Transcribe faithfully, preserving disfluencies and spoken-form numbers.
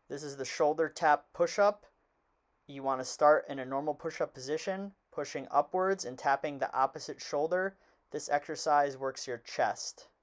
This is the shoulder tap push-up. You want to start in a normal push-up position, pushing upwards and tapping the opposite shoulder. This exercise works your chest.